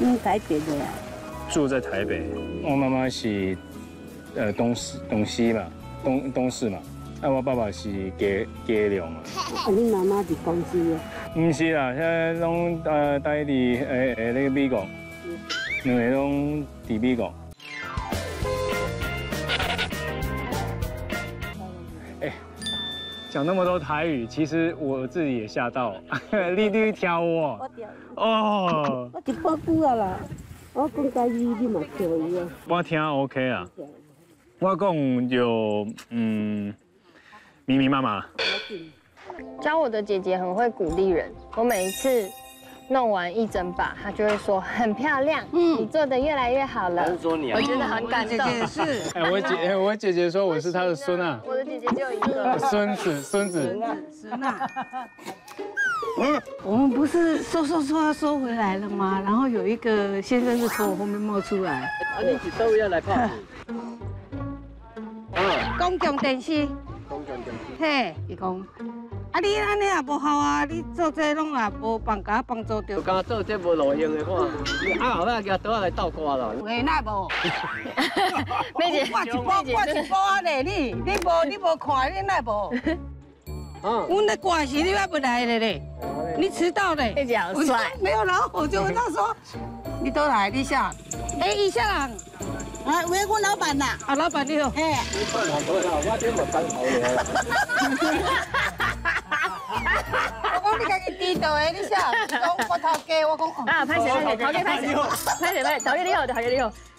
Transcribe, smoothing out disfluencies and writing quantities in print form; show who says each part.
Speaker 1: 台北的呀。
Speaker 2: 住在台北。我妈妈是东西嘛，东市嘛。啊，我爸爸是家良啊。
Speaker 1: 啊，你妈妈是公司啊？
Speaker 2: 唔是啦，现在拢待伫那个美国，两个拢伫美国。讲那么多台语，其实我自己也吓到。你挑我？哦。
Speaker 1: 我一百句啊啦，我讲台语你嘛可以啊。
Speaker 2: 我听 OK 啊。我讲有密密麻麻。
Speaker 3: 教我的姐姐很会鼓励人，我每一次弄完一整把，她就会说很漂亮，你做的越来越好了。我觉得很感动。
Speaker 1: 姐是。
Speaker 2: 我姐姐说我是她的孙啊。
Speaker 3: 我的姐姐就一个。
Speaker 2: 孙子。
Speaker 1: 我们不是说收回来了吗？然后有一个先生就从我后面冒出来。
Speaker 4: 啊，你是倒位来拍？
Speaker 1: 公共电视。嘿，伊讲，啊你安尼也无效啊，你做这拢也无帮助到。
Speaker 4: 刚做这无路用的看，你后摆举刀来倒挂啦。
Speaker 1: 有那无？
Speaker 3: 妹姐，
Speaker 1: 挂一包啊嘞，你无看你那无？我那挂时你还不来了嘞？你迟到嘞？
Speaker 3: 妹姐好帅。
Speaker 1: 没有，然后我就问他说，你都来，你下？哎，一下人。啊，喂，我老板呐。啊，老板你好。嘿。你看老多啦，我这么刚好咧。我讲你家己知道的，你啥？讲我头家，我讲哦。
Speaker 3: 啊，拍谁？头家拍谁？头家你好。